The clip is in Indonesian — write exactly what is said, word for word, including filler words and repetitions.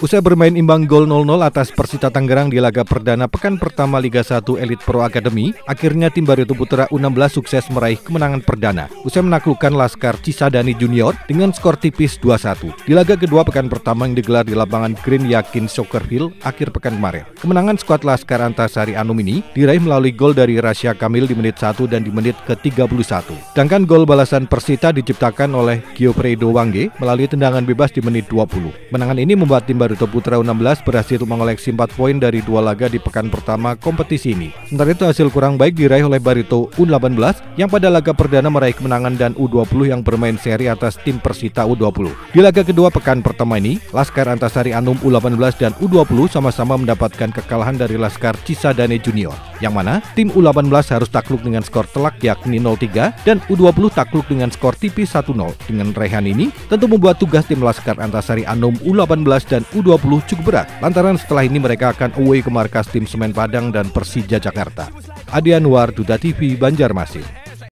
Usai bermain imbang gol nol nol atas Persita Tangerang di laga perdana pekan pertama Liga satu Elite Pro Academy, akhirnya tim Barito Putra U enam belas sukses meraih kemenangan perdana usai menaklukkan Laskar Cisadane Junior dengan skor tipis dua satu. Di laga kedua pekan pertama yang digelar di lapangan Green Yakin Soccer Hill akhir pekan kemarin. Kemenangan skuad Laskar Antasari Anum ini diraih melalui gol dari Rasya Kamil di menit satu dan di menit ke tiga puluh satu. Sedangkan gol balasan Persita diciptakan oleh Giofredo Wangge melalui tendangan bebas di menit dua puluh. Menangan ini membuat tim Barito Putra U enam belas berhasil mengoleksi empat poin dari dua laga di pekan pertama kompetisi ini. Sementara itu hasil kurang baik diraih oleh Barito U delapan belas yang pada laga perdana meraih kemenangan dan U dua puluh yang bermain seri atas tim Persita U dua puluh. Di laga kedua pekan pertama ini, Laskar Antasari Anum U delapan belas dan U dua puluh sama-sama mendapatkan kekalahan dari Laskar Cisadane Junior, yang mana tim U delapan belas harus takluk dengan skor telak yakni nol tiga dan U dua puluh takluk dengan skor tipis satu nol. Dengan raihan ini tentu membuat tugas tim Laskar Antasari Anum U delapan belas dan U dua puluh cukup berat, lantaran setelah ini mereka akan away ke markas tim Semen Padang dan Persija Jakarta. Adi Anwar, Duda T V, Banjarmasin.